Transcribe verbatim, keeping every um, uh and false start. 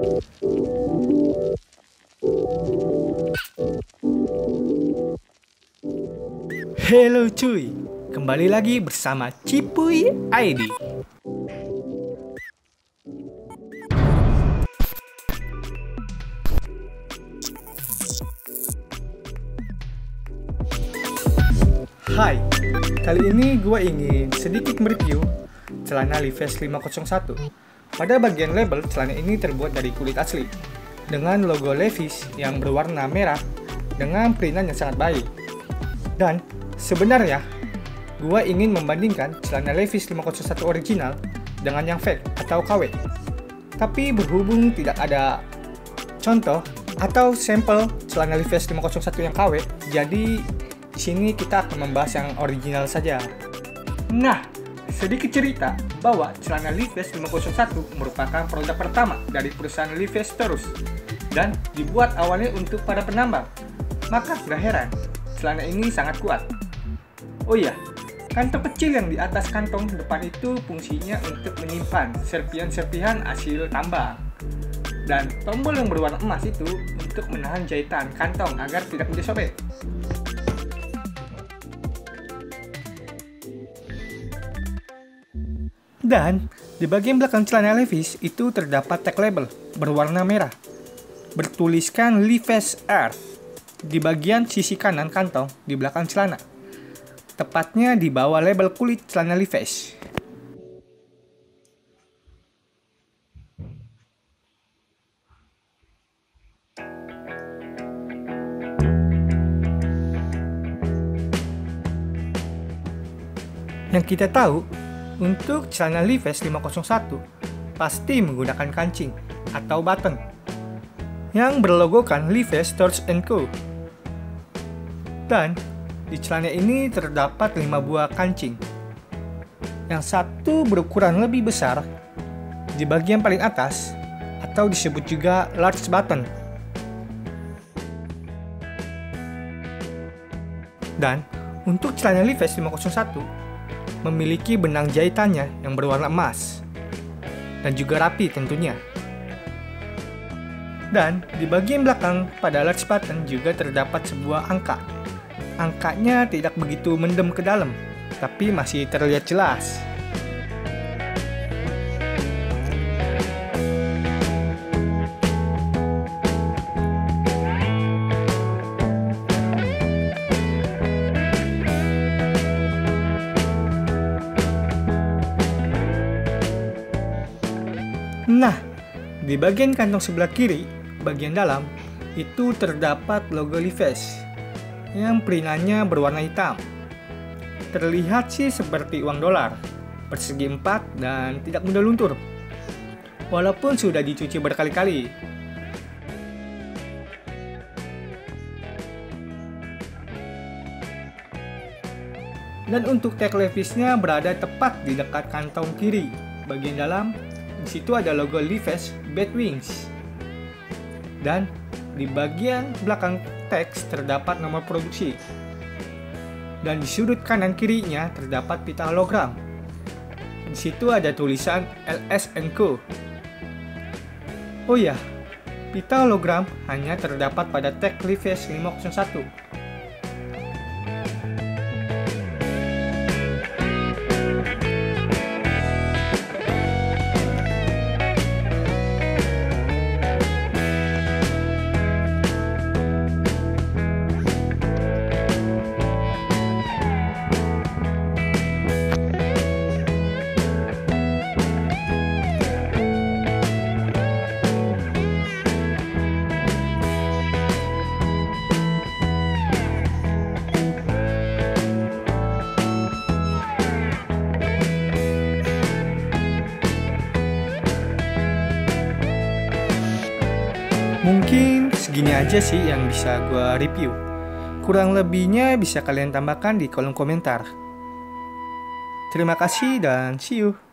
Halo cuy, kembali lagi bersama Cipuy I D. Hai, kali ini gue ingin sedikit mereview celana Levi's lima nol satu. Pada bagian label, celana ini terbuat dari kulit asli dengan logo Levi's yang berwarna merah dengan printan yang sangat baik. Dan sebenarnya, gue ingin membandingkan celana Levi's lima nol satu original dengan yang fake atau K W. Tapi berhubung tidak ada contoh atau sampel celana Levi's lima nol satu yang K W, jadi di sini kita akan membahas yang original saja. Nah, sedikit cerita bahwa celana Levi's lima nol satu merupakan produk pertama dari perusahaan Levi's Taurus dan dibuat awalnya untuk para penambang. Maka tidak heran, celana ini sangat kuat. Oh iya, kantong kecil yang di atas kantong depan itu fungsinya untuk menyimpan serpihan-serpihan hasil tambang. Dan tombol yang berwarna emas itu untuk menahan jahitan kantong agar tidak mudah sobek. Dan di bagian belakang celana Levi's itu terdapat tag label berwarna merah bertuliskan Levi's Air di bagian sisi kanan kantong di belakang celana, tepatnya di bawah label kulit celana Levi's. Yang kita tahu, untuk celana Levi's lima nol satu pasti menggunakan kancing atau button yang berlogokan Levi's Taurus and Co. Dan di celana ini terdapat lima buah kancing. Yang satu berukuran lebih besar di bagian paling atas atau disebut juga large button. Dan untuk celana Levi's lima nol satu memiliki benang jahitannya yang berwarna emas dan juga rapi tentunya. Dan di bagian belakang pada large button juga terdapat sebuah angka. Angkanya tidak begitu mendem ke dalam, tapi masih terlihat jelas. Nah, di bagian kantong sebelah kiri, bagian dalam, itu terdapat logo Levi's yang printannya berwarna hitam. Terlihat sih seperti uang dolar, persegi empat dan tidak mudah luntur, walaupun sudah dicuci berkali-kali. Dan untuk tag Levi's-nya berada tepat di dekat kantong kiri, bagian dalam. Di situ ada logo Levi's Batwings. Dan di bagian belakang teks terdapat nomor produksi. Dan di sudut kanan kirinya terdapat pita hologram. Di situ ada tulisan L S and Co. Oh ya, pita hologram hanya terdapat pada tag Levi's lima nol satu. Mungkin segini aja sih yang bisa gue review. Kurang lebihnya bisa kalian tambahkan di kolom komentar. Terima kasih dan see you.